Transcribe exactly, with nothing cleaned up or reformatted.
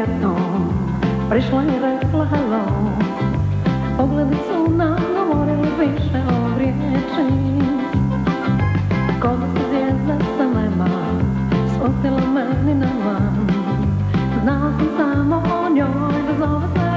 prijetnom, prišla i rekla hello. Pogledi su nam govorili više od riječi. Ko da se zvijezda sa neba spustila meni na dlan. Znala sam samo o njoj da zove se